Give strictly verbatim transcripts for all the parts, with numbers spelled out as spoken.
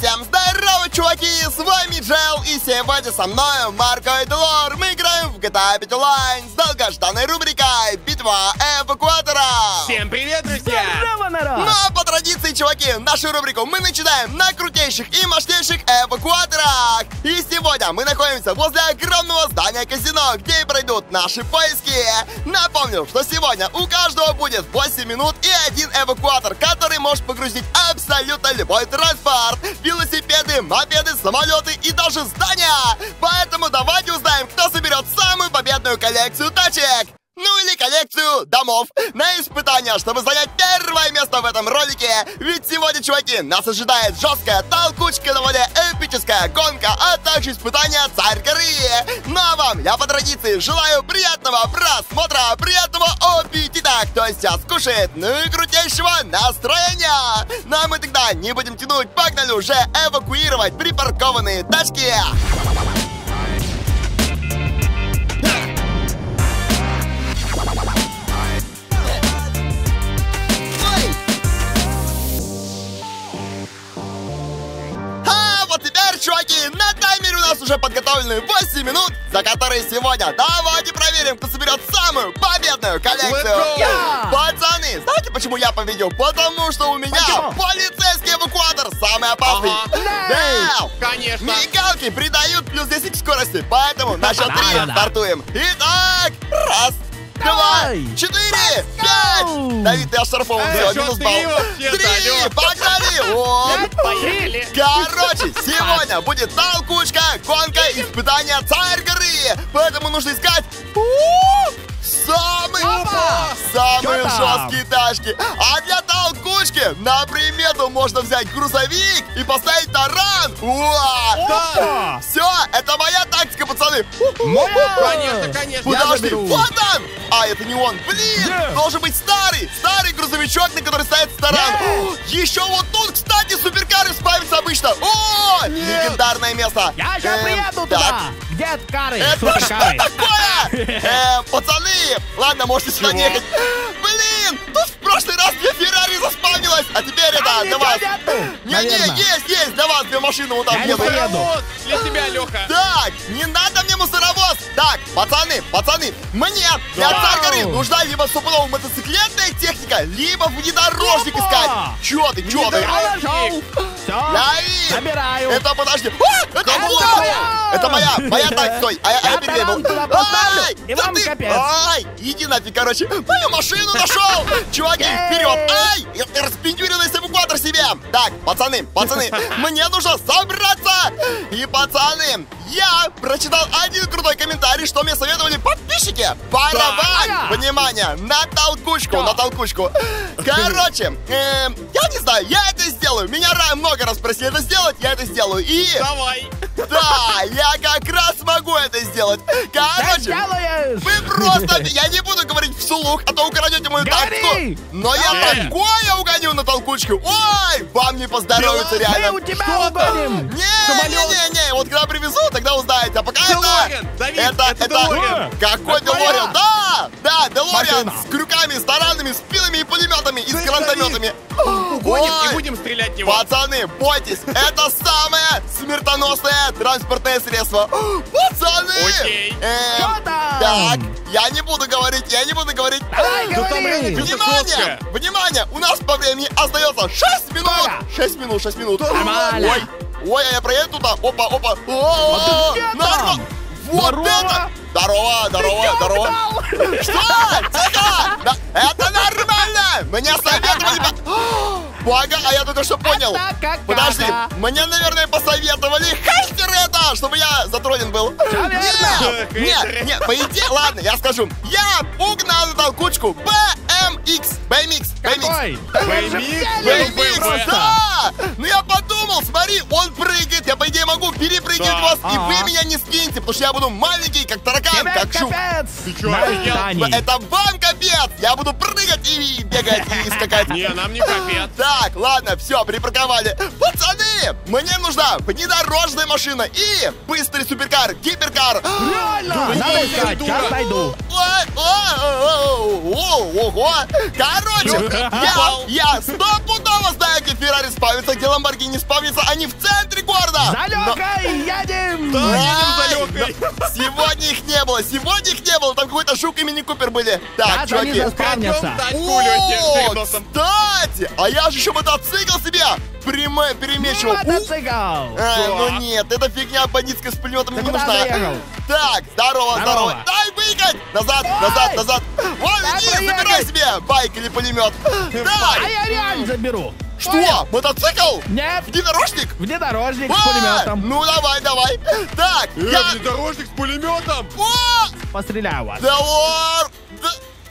Всем здорово, чуваки! С вами Джел, и сегодня со мной Марко и Делор. Мы играем в джи ти эй пять Online с долгожданной рубрикой «Битва эвакуатора». Всем привет, друзья! Здорово, народ! Ну а по традиции, чуваки, нашу рубрику мы начинаем на крутейших и мощнейших эвакуаторах. И сегодня мы находимся возле огромного здания казино, где и пройдут наши поиски. Напомню, что сегодня у каждого будет восемь минут и один эвакуатор, который может погрузить абсолютно любой транспорт. Велосипеды, мопеды, самолеты и даже здания. Поэтому давайте узнаем, кто соберет самую победную коллекцию тачек. Ну или коллекцию домов на испытание, чтобы занять первое место в этом ролике. Ведь сегодня, чуваки, нас ожидает жесткая толкучка на воде, эпическая гонка, а также испытание Царь горы. Ну а вам я по традиции желаю приятного просмотра, приятного аппетита, кто сейчас кушает, ну и крутейшего настроения. Ну а мы тогда не будем тянуть, погнали уже эвакуировать припаркованные тачки. Чуваки, на таймере у нас уже подготовлены восемь минут, за которые сегодня давайте проверим, кто соберет самую победную коллекцию. Yeah! Пацаны, знаете, почему я победил? Потому что у меня Почему? полицейский эвакуатор самый опасный. Ага. Да! Конечно. Мигалки придают плюс десять к скорости, поэтому на счет три Да-да-да. стартуем. Итак, раз, два, Давай! четыре, пять. Давид, ты оштрафован, Э, все, чё минус ты балл. вообще-то, Три, алло? погнали! Оп. Поехали. Короче, сегодня будет толкучка, гонка, испытание Царь горы. Поэтому нужно искать у-у-у, самые, Опа! самые Чё там? жесткие тачки. А для толкучки на примету можно взять грузовик и поставить таран. Уа! Опа! Все, это моя тактика, пацаны. Моя! Конечно, конечно. Я Подожди, заберу. вот он! А, это не он. Блин, Где? должен быть старый, старый грузовичок, на который ставится таран. Нет. Еще вот тут, кстати, суперкары спавятся обычно. О, легендарное место. Я сейчас Эм, приеду так. туда! Где кары? Это что Суперкары! такое? Эм, пацаны, ладно, можете сюда Чего? не ехать. Блин, тут в прошлый раз две Феррари заспавнилось, а теперь это А для ничего вас. нету, Не-не, наверно. есть, есть, для вас две машины вот там Я не едут. поеду. Вот, для тебя, Леха. Так, не надо мне мусоровоз. Так, пацаны, пацаны, мне для Вау. Царь горы нужна либо стопудово мотоциклетная техника, либо внедорожник Опа. искать. Чё ты, чё ты? Внедорожник. Все, Лови! забираю! Это подожди. А, это Это вот! моя! Это моя, моя так, стой. А я, а я Я переехал. таран туда поставлю, Ай, и да вам ты- капец. Ай, иди нафиг, короче. Мою машину нашел. Чуваки, Эй. вперед. Ай, я распендюренный эвакуатор себе. Так, пацаны, пацаны, мне нужно собраться. И, пацаны, я прочитал один крутой комментарий, что мне советовали подписчики. Воровать, Ага. внимание, на толкучку, Что? на толкучку. Короче, эм, я не знаю, я это сделаю. Меня ра- много раз просили это сделать, я это сделаю. И Давай. да, я как раз могу это сделать. Ты Короче, сделаешь! вы просто... Я не буду говорить вслух, а то украдете мою Говори! тактику. Но я Давай. такое угоню на толкучку. Ой, вам не поздоровится Мы реально. у тебя Что там? угоним! Не-не-не, вот когда привезу, тогда узнаете. А пока Делориан, это... Давид, это, это Делориан. Какой Это моя. Делориан? Да, да, Делориан Машина. с крюками, с таранами, с пилами и пулеметами, и с Слышь, гранатометами. Угоним Ой. и будем стрелять в него. Пацаны, бойтесь, это самое смертоносное транспортное средство. Пацаны! Окей. Эм, Что там? Так, я не буду говорить, я не буду говорить. Давай, Да там говори! реально что-то Внимание! жесткое. Внимание! У нас по времени остается шесть минут! Сколько? шесть минут, шесть минут. Нормально. Ой, ой, а я проеду туда. Опа, опа. О, ты где норма. там? Вот Здорово. это! Здорово, здорово, Чё здорово. угнал? Что? Тихо! Да, это нормально! Мне советовали... по- Бога, а я только что понял. Это как Подожди, кака. мне, наверное, посоветовали хейтеры это, чтобы я затронен был. Всё верно. Нет, нет, нет, по идее, ладно, я скажу. Я угнал на толкучку бэ эм икс, бэ эм икс, бэ эм икс. Какой? Бэймикс, бэ эм икс, Бэймикс. да! Ну я подумал, смотри, он прыгает, я по идее могу перепрыгивать Да. вас, и Ага. вы меня не скиньте, потому что я буду маленький, как таракан, Тебе как жук. капец! Ты чё, На офигел? Тане. Это вам капец! Я буду прыгать и бегать, и скакать. Не, нам не капец. Так, ладно, все, припарковали. Пацаны, мне нужна внедорожная машина и быстрый суперкар, гиперкар. Реально! Ой, Надо искать, дура. сейчас найду. Ой, ой, ой, ой, Ого! Короче, я, я стопудово знаю, где Феррари спавнится, где Ламборгини спавнится. Они в центре города. За Лёкой едем! Да, едем за Ай, Лёкой. но сегодня их не было, сегодня их не было. Там какой-то жук и мини-купер были. Так, Сейчас они чуваки. заспавнятся. Пойдем тачку, Лёхи, О, перед носом. кстати, а я же еще мотоцикл себе прямо перемечивал. У, Мотоцикл! а, ну Да. нет, эта фигня бандитская с пулеметом Ты не куда нужна. заехал? Так, здорово, здорово. Здорово. Дай выехать! Назад, Ой! назад, назад. Вон, Дай иди, проехать. забирай себе байк или пулемет. А Так, я реально заберу. что? Понял? Мотоцикл? Нет, Внедорожник? внедорожник с А, пулеметом. Ну давай, давай. Так, Э, я... внедорожник с пулеметом. О! Постреляю вас. Да лор! Да-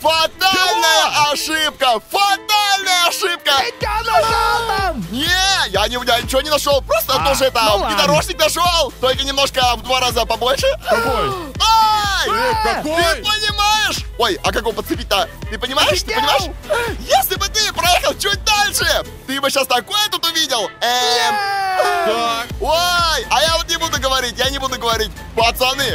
Фатальная ошибка! Фатальная ошибка! Ты чё нашел там? Не, я, не, я ничего не нашел, просто А, тоже это ну ладно. внедорожник нашел, только немножко в два раза побольше. Какой? Ай! Э, Ты какой? понимаешь? Ой, а как его подцепить-то? Ты понимаешь? Ты Офигел! понимаешь? Если бы ты проехал чуть дальше, ты бы сейчас такое тут увидел. Эм, Так. ой, а я вот не буду говорить, я не буду говорить. Пацаны,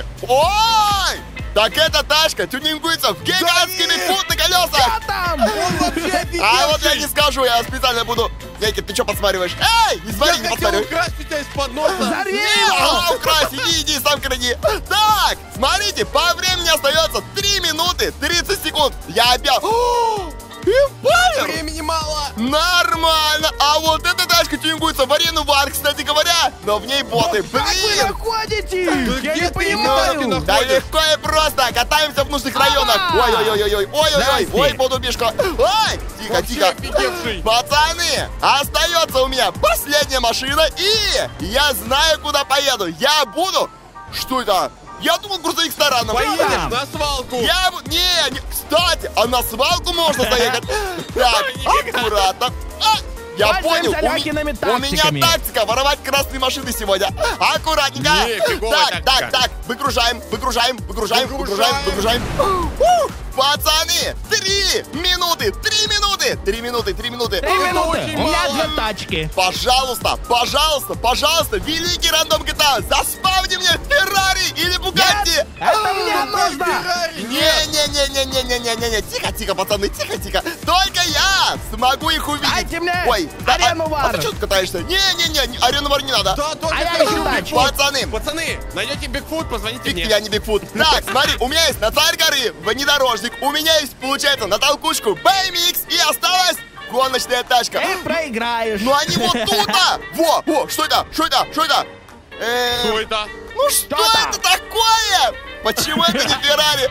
ой! Так эта тачка тюнингуется в гигантский бигфут на колесах. Что там? Он вообще А вот я не офигевший. скажу, я специально буду... Некит, ты что подсматриваешь? Эй, не смотри, не Я хотел подсматривай. украсть у тебя из-под носа. Взорви Не, его! ага, украсть, иди, иди, сам кради. Так, смотрите, по времени остается три минуты тридцать секунд. Я опять... О, Эмпайр! Времени мало. Нормально. А вот эта тачка тюнингуется в арену Вар, кстати говоря. Но в ней боты. Как вы Блин! находите? Да Я где не ты понимаю. их Да находишь? легко и просто. Катаемся в нужных районах. А! Ой-ой-ой-ой. Ой-ой-ой. Здрасте. Ой, подубишка. Ой! Тихо, Вообще тихо. офигевший. Пацаны, остается у меня последняя машина, и я знаю, куда поеду. Я буду... Что это? Я думал, грузовик с тараном. Поедешь там? на свалку. Я... бу- Не, не... Кстати, а на свалку можно заехать? Так, Нифига. аккуратно. А, я понял. Пользуемся У, ми- Лёкиными у меня тактиками. тактика воровать красные машины сегодня. Аккуратненько. Не, фиговая Так, тактика. так, так. Выгружаем, выгружаем, выгружаем, выгружаем, Выгружаем. выгружаем. Ух, Пацаны, три минуты, три минуты, три минуты, три минуты. Три минуты. очень У меня мало. две тачки. Пожалуйста, пожалуйста, пожалуйста, великий рандом джи ти эй, заспавни мне Феррари или Бугатти. Нет, это мне Какой нужно. Феррари? Нет. Не-не-не-не-не-не-не-не, тихо, тихо, пацаны, тихо, тихо. Только я смогу их увидеть. Дайте мне Ой, да, арену а, Вар. а ты что тут катаешься? Не-не-не, не, арену Вар не надо. Да, только А я хочу ищу Бигфут. тачку. Пацаны, Пацаны, найдете Бигфут, позвоните фиг мне. я не Бигфут. Так, смотри, у меня есть на царь горы внедорожник, у меня есть, получается, на толкучку би эм икс и осталась гоночная тачка. Ты проиграешь. Ну они вот тут-то! Во, во, что это? Что это? Что это? Э, Что это? Ну что Что это такое? Почему это не Феррари?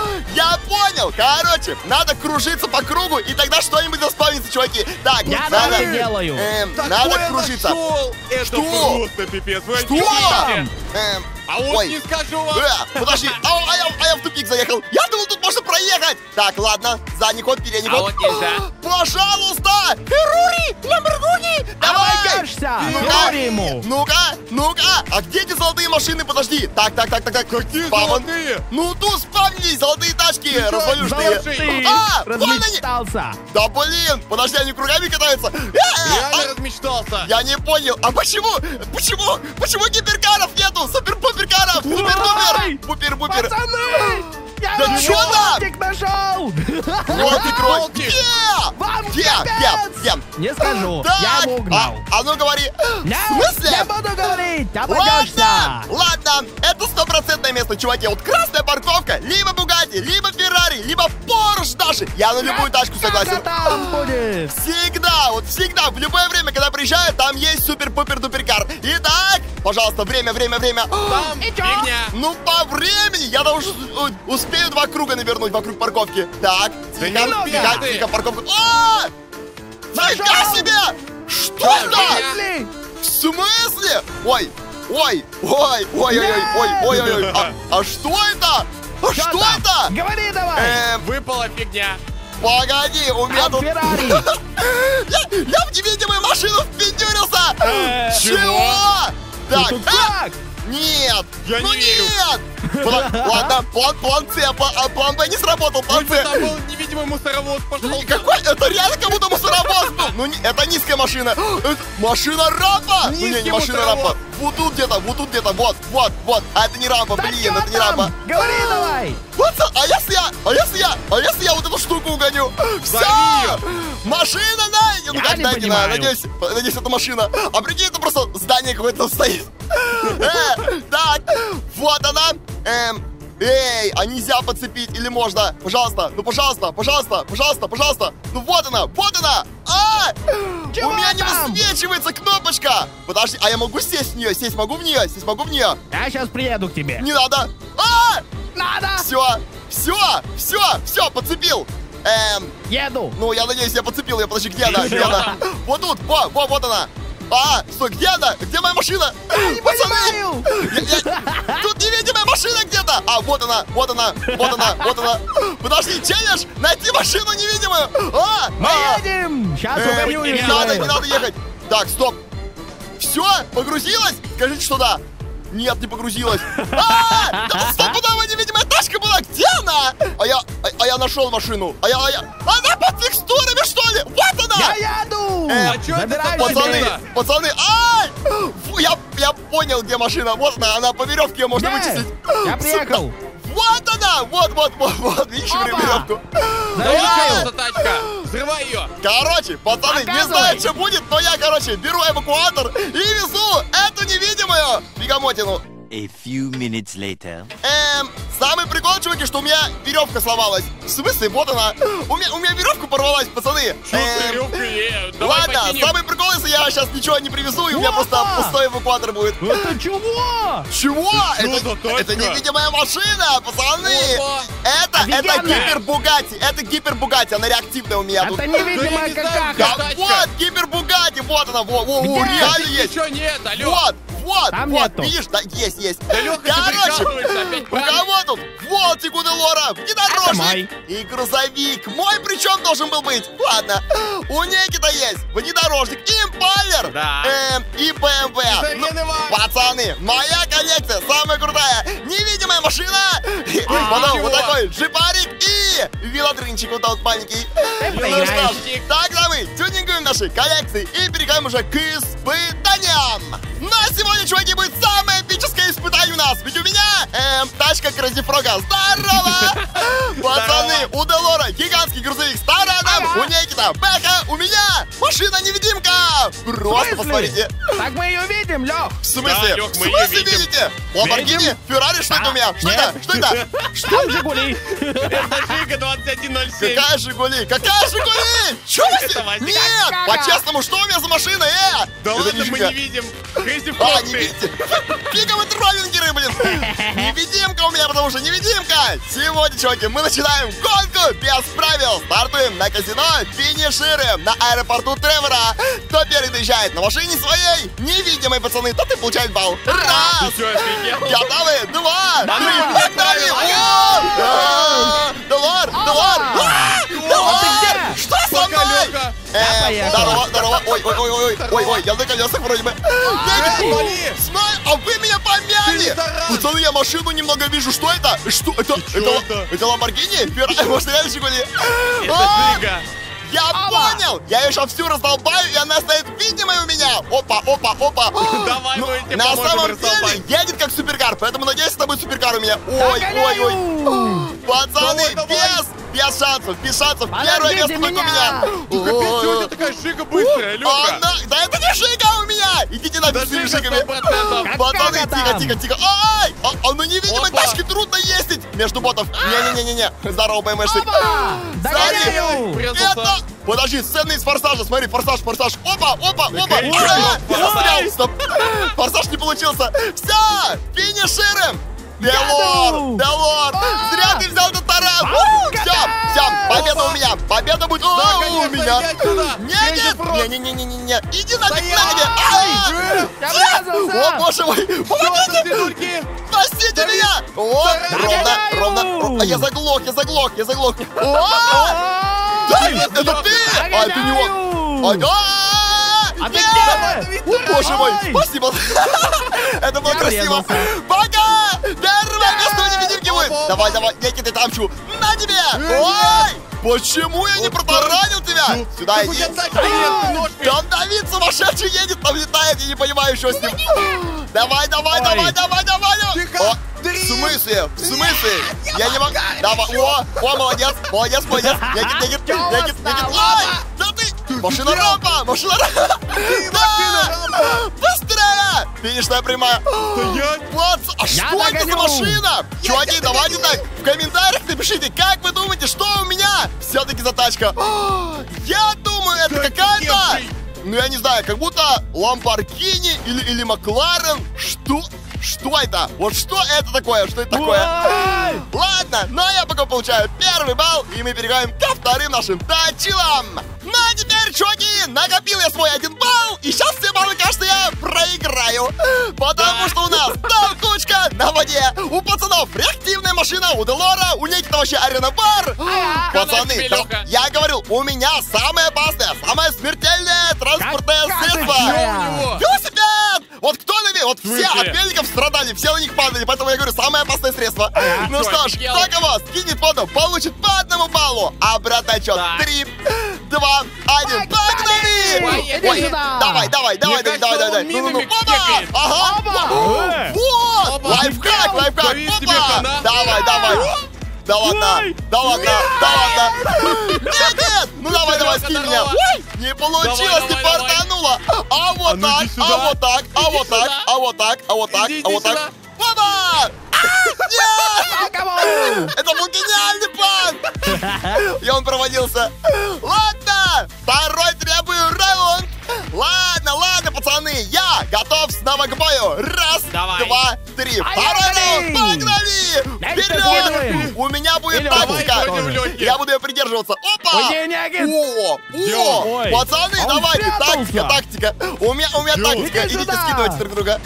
Я понял. Короче, надо кружиться по кругу, и тогда что-нибудь заспавнится, чуваки. Так, Я надо, так и делаю. эм, Такое надо кружиться. нашел. Это Что? просто пипец. Вы Что? офигеете? Эм, А вот Ой. не скажу вам. э, подожди, а, а я, а я в тупик заехал. Я думал, тут можно проехать. Так, ладно, задний ход, передний А ход. вот нельзя. Пожалуйста, Феррари, Ламборгини, давай. Обойдешься. Ну-ка, Феррари ему. ну-ка, ну-ка, а где эти золотые машины? Подожди. Так, так, так, так, так. Какие Спавн. золотые? Ну тут спавнились золотые тачки, развалюшные. Ты А, вон они. размечтался. Да блин, подожди, они кругами катаются. Э, Реально а, размечтался. Я не понял, а почему, почему, почему гиперкаров нету? Супер-пупер-каров, супер-пупер, пупер-пупер. Пацаны! Я Да вам чё там? болтик нашел! Вот ты крой. Волки. Где? Вам Где? капец! Где? Где? Не скажу, Так, я его угнал. а, а ну говори. Нет, В смысле? не буду говорить, Ладно, обойдешься! ладно, это стопроцентное место, чуваки. Вот красная парковка, либо Бугатти, либо Феррари, либо Порш даже. Я на любую тачку Как согласен. это там будет? Всегда, вот всегда, в любое время, когда приезжаю, там есть супер-пупер-дуперкар. Итак, пожалуйста, время, время, время. Там И чё? фигня. Ну, по времени я должен у- успею два круга навернуть вокруг парковки. Так, Да тихо, не тихо, успеешь. тихо, парковка. А! Фига Нашел! себе! Что Да, это? фигня. Если В смысле? Ой, ой, ой, ой, ой, ой, ой, ой, ой, ой. А, а что это? А Чё что там? это? Говори давай! Эм, Выпала фигня. погоди, у меня Там тут... Феррари! Я, я в невидимую машину впендюрился! Э, Чего? Так, тут а, как? Нет! Я ну не верю. нет! Пла- Ладно, план, план С, а пла- а план Б не сработал, план Пусть С. там был невидимый мусоровоз, пожалуйста. Какой? Это реально как будто мусоровоз был. Ну, не- это низкая машина. Это машина рампа. Ну, не, Низкий не машина мусоровоз. рампа. Вот тут где-то, вот тут где-то, вот, вот, вот. А это не рампа, Да блин, чё это не там? рампа. Говори давай! Вот, а если я, а если я, а если я вот эту штуку угоню? Все! Взорви Машина найдена! Ну Я как не найдена? понимаю. Надеюсь, надеюсь, это машина. А прикинь, это просто здание какое-то стоит. Э, Так, вот она. Эм, Эй, а нельзя подцепить или можно? Пожалуйста, ну пожалуйста, пожалуйста, пожалуйста, пожалуйста. Ну вот она, вот она. А! Чего У меня не там? высвечивается кнопочка. Подожди, а я могу сесть в нее? Сесть могу в нее? Сесть могу в нее? Я сейчас приеду к тебе. Не надо. А! Надо! Все, все, все, все, подцепил. Эм, Еду! ну, я надеюсь, я подцепил ее. Подожди, где она? Где она? Вот тут, во, во, вот она. А, стой, где она? Где моя машина? Не понимаю! Я- я- Тут невидимая машина где-то. А, вот она, вот она, вот она, вот она. Подожди, челлендж, найти машину невидимую. А, Мы а. едем! Сейчас Э, угоню Не ее. надо, не надо ехать. Так, стоп. Все, погрузилась? Скажите, что да. Нет, не погрузилась. А, да тут стопудовая невидимая тачка была. Где она? А я, а, а я нашел машину. А я, а я... Она под текстурами, что ли? Вот она. Я еду! Э, А чё это Забирай за Пацаны, себе. машина? пацаны, ай! Фу, я, я понял, где машина. Вот она, она по веревке ее можно Где? вычислить. Я приехал. Вот она! Вот, вот, вот, вот. Видишь Опа! веревку? Заряжаю. Эта тачка. Взрывай ее. Короче, пацаны, не Показывай. знаю, что будет, но я, короче, беру эвакуатор и везу эту невидимую бегамотину. A few minutes later. Эм, самый прикол, чуваки, что у меня веревка сломалась. В смысле, вот она. У меня, у меня веревка порвалась, пацаны. Чё с Эм, веревкой? Давай Ладно, покинем. самый прикол, если я сейчас ничего не привезу, и у меня Опа! просто пустой эвакуатор будет. Это чего? Чего? Что Это, за тачка? это невидимая машина, пацаны. Опа! Это, это Офигенно. гипер Бугатти. Это гипер Бугатти, она реактивная у меня тут. Это невидимая Да я не знаю, какаха. Да тачка. вот, гипер Бугатти, вот она, во, во, во, Где? реально есть. Ничего нет, алло. Вот, вот, Там вот, нету. видишь, да, есть, есть. Да, Лёха, ты Короче, прикалываешься опять, у правильно? кого тут? Вот Тигуда Лора, внедорожник мой. и грузовик. Мой причем должен был быть. Ладно, у Никита есть внедорожник, импалер, Да. эм, и бэ эм вэ. Современный ван. Пацаны, моя коллекция самая крутая. Невидимая машина. Потом чего? вот такой джипарик и велодрынчик вот тот маленький. Ну проиграешь. что ж, тогда мы тюнингуем наши коллекции и переходим уже к испытаниям. На сегодня, чуваки, будет самое эпическое испытание у нас. Ведь у меня эм, тачка Crazy Frog'а. Здорово! Пацаны, у Делора гигантский грузовик с тараном. Ага. У Никита Бэха. У меня машина-невидимка. Просто В смысле? посмотрите. Так мы ее видим, Лех. В смысле? Да, Лёх, В мы её смысле видим. видите? Ламборгини? Видим. Феррари? Что это А, у меня? Что нет. это? Что это? Что? Там Жигули. Это Жига двадцать один ноль семь. Какая Жигули? Какая Жигули? Чё вы Это себе? Вася. Нет! Какая? По-честному, что у меня за машина, э? Да Это ладно, не мы Жига. не видим. Крейзи А, Фрог не ты. видите? Пиковые троллингеры, блин. Невидимка у меня, потому что невидимка. Сегодня, чуваки, мы начинаем гонку без правил. Стартуем на казино, финишируем на аэропорту Тревора. Кто первый доезжает на машине своей, невидимой, пацаны, тот и получает балл. Ты Раз. чё, офигел? Готовы? Два, Да, три, да, погнали! да, О! А, Доллар, доллар! А, Доллар! ты Что со Пока, мной? Лёха. Э, поехал. Здорово, здорово. Ой, ой, ой, ой, ой, ой, я на колесах вроде бы. Никит, вали. Смотри, а вы меня Ты помяли! не таран. Пацаны, я машину немного вижу. Что это? Что это? чё Это, это? это Ламборгини? Феррари? Может, реально Жигули? Это А, Жига. Я Ава. понял! Я ее сейчас всю раздолбаю, и она станет видимой у меня! Опа, опа, опа! Давай, Ну, мы тебе на поможем самом раздолбать. деле едет как суперкар, поэтому надеюсь, это будет суперкар у меня. Ой, ой, ой. Догоняю. Пацаны, Давай, давай. без, без шансов, без шансов. Первое Подождите место только у меня. меня. Ты капец, чё у тебя такая Жига быстрая, Лёха? Она, да это не Жига у меня! Идите Да нафиг с этими Жига Жигами. сто процентов. Как- Пацаны, Какая тихо, там? тихо, тихо. Ай! А, а на невидимой Опа. тачке трудно ездить между ботов. Не-не-не-не-не. Здорово, БМшник. Опа! Догоняю! Врезался. Это... Подожди, сцена из форсажа, смотри, форсаж, форсаж. Опа, опа, опа. Ой, А, ой. Я застрял, стоп. Форсаж не получился. Все, финишируем. Делор, Яду. Делор, А. зря ты взял этот таран. Бабушка. Все, все, победа у меня, победа будет Да, О, у конечно, меня. иди отсюда. Не, Крейзи нет, Фрог. не-не-не-не-не, иди нафиг, Стоять. на тебе. А. Я врезался! О, боже мой, Чё помогите. это, свидульки? Спасите меня! О, ровно, Догоняю! ровно. А я заглох, я заглох, я заглох. О! Да, это ты! А, это не он. А, да! А ты Нет! где? О, боже мой, Ой! спасибо. Это это было Я красиво. врезался. Пока! Первое место у невидимки будет. Оп, оп. Давай, давай, Некий, ты тамчу. На тебе! Ой! Почему я не протаранил тебя? Сюда Так у иди. тебя тачки нет, ножкой. Там Давид сумасшедший едет, там летает, я не понимаю, что с ним. Давай, давай, Ой. давай, давай, давай. Тихо. О, Три. в смысле? В смысле? Нет, Я не могу. помогай. Давай, о, о, молодец, молодец, молодец. Некит, Некит, Чё у вас Некит, там? Некит. Ой, да ты. Машина рампа, машина рампа. Да! Быстрее! Финишная прямая. Стоять. Вот, а что это за догоню. машина? Я Чуваки, тебя давайте догоню. так, в комментариях напишите, как вы думаете, что у меня все-таки за тачка? Я думаю, это Да какая-то, офигевший. ну я не знаю, как будто Ламборгини или, или Макларен. Что? Что это? Вот что это такое? Что это такое? Ой! Ладно, но я пока получаю первый балл, и мы переходим ко вторым нашим тачилам. Ну а теперь, чуваки, накопил я свой один балл, и сейчас все баллы, кажется, я проиграю. Потому что у нас толкучка на воде, у пацанов реактивная машина, у Делора, у Никита вообще арена-бар. Пацаны, тебе, да, Лёха. я говорил, у меня самое опасное, самое смертельное транспортное Какая средство. ты Что у него? Велосипед! Вот кто на ве- Вот В все смысле? от великов страдали, все у них падали, поэтому я говорю, самое опасное средство. Ну Чё, что ж, офигел? кто кого скинет воду, получит по одному баллу. Обратный отчет. Так. Три, два, один. Погнали! Поехали! Ой, Иди сюда! давай, давай, давай, Мне давай, давай, кажется, давай. он Ну-ну-ну. минами Опа! кекает. Ага! Опа! Э. Вот! Опа! Лайфхак, лайфхак! Давид, тебе Опа! хана. Давай, давай! Да ладно, Ой! да ладно, да ладно! Нет, нет! Ну давай, давай, Лёха, скинь меня! здорово. Ой, не получилось, Давай, не давай, давай. портануло! А вот А ну так, иди а сюда. вот так, а Иди вот так, сюда. а вот так, а вот так, Иди, а иди вот так. сюда. Опа! Нет! Кого? Это был гениальный план! И он проводился. Ладно, второй требую раунд. Ладно, ладно, пацаны, я готов снова к бою. Раз, Давай. два, три. Второй Поехали! раунд, погнали! Дальше Вперед! следуем. У меня будет Или давай тактика. против Лёхи. Я буду ее придерживаться. Опа! Ой, Некит! О, о, Ой. пацаны, А он давайте, спрятался. тактика, тактика. У меня, у меня Чё? тактика. Иди Идите сюда. скидывайте друг друга.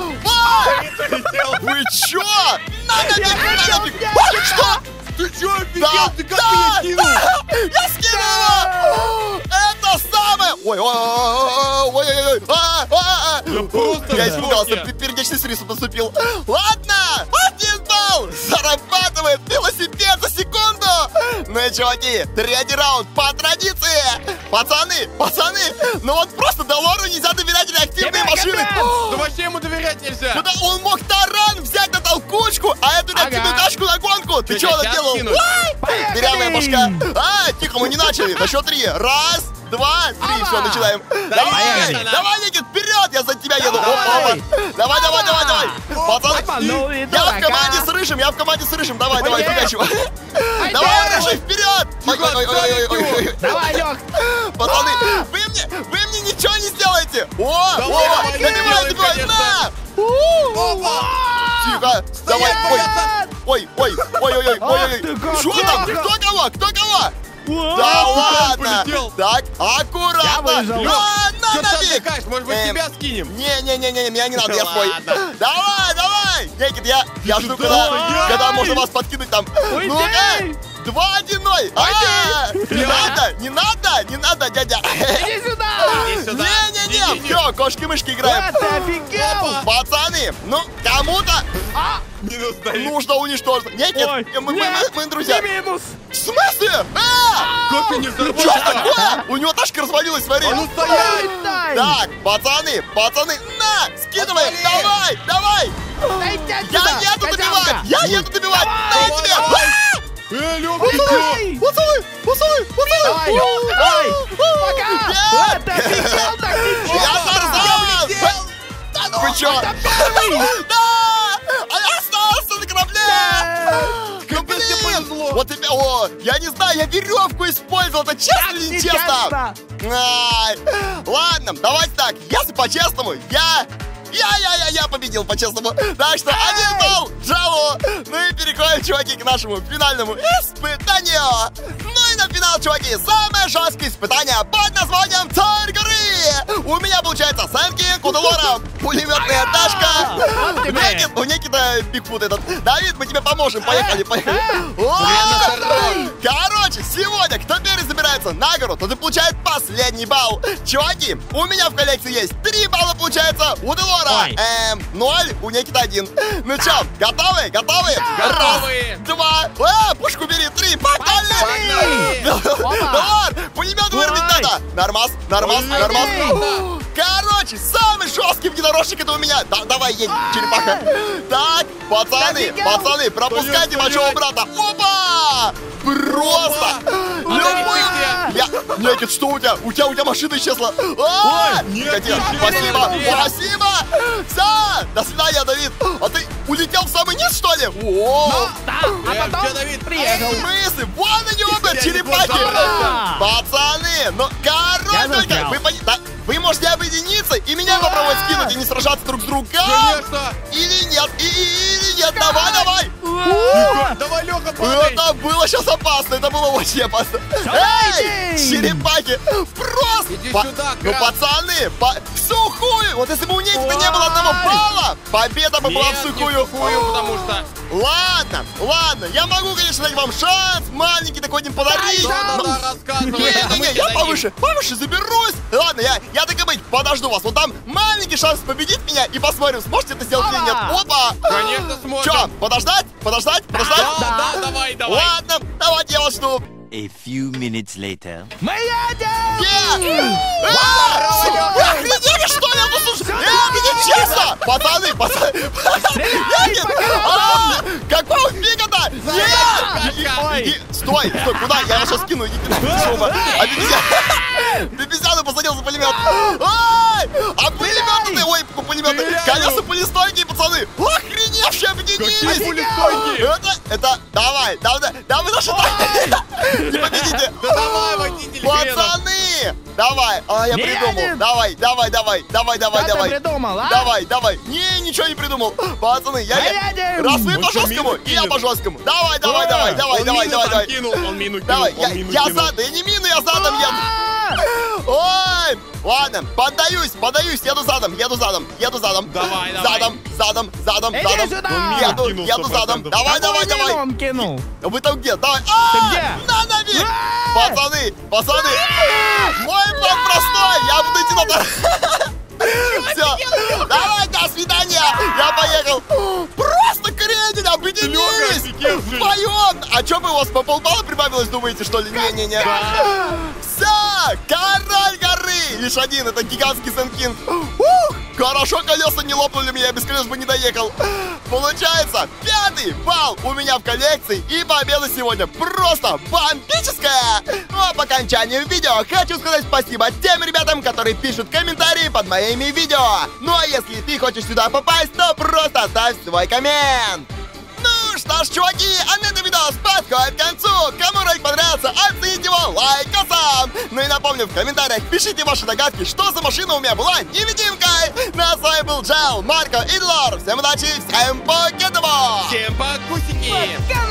Ой! Залетел. Вы чё? На нафиг, на нафиг! Я Ой, что? Ты чё, офигел? Да, Ты как да, меня кинул? да! Я скинул его! Это самое! Ой, ой, ой, ой, ой, ой, а, а, а. Я просто Я в испугался, шоке. пер- пердечный срез наступил. Ладно, один балл зарабатывает велосипед за секунду. Ну и, чуваки, третий раунд по традиции. Пацаны, пацаны, ну вот просто Делору нельзя доверять реактивные Тебе машины. капец! Да вообще ему доверять нельзя. Ну да он мог таран взять на толкучку, а эту реактивную Ага. тачку на гонку. Ты Ты что хотят наделал? кинуть? Поехали! Дырявая башка. А, тихо, мы не начали. На счет три. Раз, два, три. Опа! Все, начинаем. Давай, поехали. давай, Никит, вперед, я за тебя еду. Давай. Опа, опа. Давай, давай, давай, давай. Пацаны, Опа, ну и я в дурака. команде с Рыжим, я в команде с Рыжим. Давай, давай, Ой, фигачу. Ай, Давай, да. Рыжий, вперед. Ой, ой, ой, ой, ой, ой. Давай, Лех! Пацаны, вы мне, вы мне ничего не сделаете. О, Давай, о, давай, добивай, делай, добивай, конечно. на. Опа! Тихо, давай, ой. Ой, ой, ой, ой, ой, ой, Ах ой, ты, ой. как Что там? много. Кто кого? Кто кого? Да куда он ладно! полетел? Так, Я аккуратно! выжил. А, на Чё ты нафиг! отвлекаешь? Может быть, Эм, тебя скинем? Не-не-не-не, меня не надо, я свой. Ладно. Давай, давай! Некит, я, я жду, сюда, когда, я. когда можно вас подкинуть там. Уйди! Ну-ка! Два, один, ноль! А, Не Я. надо, не надо, не надо, дядя! Иди сюда! Иди сюда. Не-не-не, Иди, все, кошки-мышки играем. А, ты офигел! Опа. Пацаны, ну, кому-то Минус Давид. нужно уничтожить. Некит, Ой, мы, мы- нет, мы- мы друзья. не минус! В смысле? А! Как ты не Что взорвался? такое? У него тачка развалилась, смотри. А ну стоять! Дай! Так, пацаны, пацаны, на, скидывай, Отвали! давай, давай. Дайте Я отсюда, еду добивать, козявка! я еду добивать. Давай, Дай тебе. давай. А! Э, Лёха, ты чё? Давай! Пацаны, пацаны, пацаны. Давай, Лёх, давай! Пока! А, Нет. ты офигел, так ничего! Я Тарзан. ну, Вы чё? Это первый! Да! А я остался на корабле! Ну Капец, тебе блин! повезло. Вот тебе, о, я не знаю, я веревку использовал, это честно или не честно? Ай, ладно, давайте так, если по-честному, я... Я-я-я-я победил по-честному. Так что один балл Джалу. Ну и переходим, чуваки, к нашему финальному испытанию. Ну и на финал, чуваки, самое жесткое испытание под названием Царь горы. У меня получается Сэнки, Кудалора, пулеметная тачка. Вот тебе. Некит, у Некита Бигфут этот. Давид, мы тебе поможем. Поехали, поехали. Время О! Короче, сегодня кто первый забирается на гору, тот и получает последний балл. Чуваки, у меня в коллекции есть три балла получения получается у Делора Ой. эм, ноль, у Никиты один. Ну чё, готовы? Готовы? Готовы. Раз, два, а, пушку бери, три, погнали! Погнали! Делор, пулемет вырубить Ой. надо! Нормас, нормас, Ой, нормас. ой. Короче, самый жесткий единорожник это у меня. Да, давай, едь, черепаха. Так, пацаны, Офигел. пацаны, пропускайте Стоять, большого стоять. брата. Опа! Просто! Любой! Я... Никит, что у тебя? У тебя, у тебя машина исчезла. А! нет, Тихо, тихо. нет, Спасибо, нет, нет. спасибо. Все, до свидания, Давид. А ты улетел в самый низ, что ли? О! Да, Э, а потом где Давид? приехал. Мысли, вон они оба, Я черепахи! не забрался. Пацаны, ну Я коротенько, застрял. вы, пони- да, вы можете объединиться и меня попробовать скинуть и не сражаться друг с другом. Конечно. Или нет, и- и- или нет, давай, давай! О, Давай, Леха, падай. Это было сейчас опасно, это было очень опасно. Давайте! Эй, черепахи, просто! Иди По- сюда, Ну, краб. пацаны, по... в сухую! Вот если бы у Никита не было одного Ой. балла, победа бы была в Нет, не сухую. сухую, потому что... Ладно, ладно, я могу, конечно, дать вам шанс, маленький такой один подарить. но- Да-да-да, рассказывай. а мы Не-не-не, тебе я дадим. повыше, повыше заберусь. Ладно, я, я так и быть, подожду вас. Вот там маленький шанс победить меня и посмотрим, сможете это сделать или нет. Опа! Конечно, сможем. Чё, подождать? Подождать? Подождать? Да, да, давай, давай. Ладно, давайте я вас жду. A few minutes later. мы едем! Е! А, что, Вы охренели, что ли? Ну, слушай, э, это нечестно! Пацаны, пацаны! Никит, а, какого фига-то? Нет! Иди, Ой. иди, Стой, стой, куда? Я его сейчас скину, идите нафиг, шуба. А бебезя- Бебезяну посадил за пулемет. Ай! А пулемет, ой, пулемет, Стреляю. колеса пулестойкие, пацаны! Охреневшие, объединились! Какие пулестойкие? Это, это, давай, давай, давай, наши не победите! Да давай, водитель хренов. Пацаны! Давай! А, я Не придумал! едет. Давай, давай, давай, давай, давай, Что ты давай! придумал, а? Давай, давай! Не, ничего не придумал! Пацаны, я... Мы я- едем. Раз вы Он по что, жесткому, мину и я кинет? по жесткому! Давай, давай, О, давай, давай, Он давай, мину давай, там давай! кинул, он мину кинул, Давай, я, он мину я кинул. за... Да не мину, я задом еду! А, Ой! Ладно, поддаюсь, поддаюсь, еду задом, еду задом, еду задом. Давай, давай. Задом, задом, задом, Иди задом. сюда. Он мину Еду, кинул, еду сто задом. процентов. Давай, давай, какую давай. мину он кинул? Вы там где? Давай. А, где? на нафиг! А! Пацаны, пацаны! Мой план простой! Я буду идти на... Все, давай, до свидания! Я поехал! Просто крендель, объединились! офигел, Жень. Вдвоем! А что бы у вас по полбалла прибавилось, думаете, что ли? Не-не-не. Все, король горы! Лишь один, это гигантский Сенкинг. Ух, хорошо, колеса не лопнули меня, я без колес бы не доехал. Получается, пятый балл у меня в коллекции, и победа сегодня просто бомбическая. Ну а по окончанию видео хочу сказать спасибо тем ребятам, которые пишут комментарии под моими видео. Ну а если ты хочешь сюда попасть, то просто оставь свой коммент. Ну что ж, чуваки, а на этом видос подходит к концу. Кому ролик понравился, оцените его лайкосом. Ну и напомню, в комментариях пишите ваши догадки, что за машина у меня была невидимкой. Ну а с вами был Джел, Марко и Делор. Всем удачи, всем покедово! Всем покусики. Пока,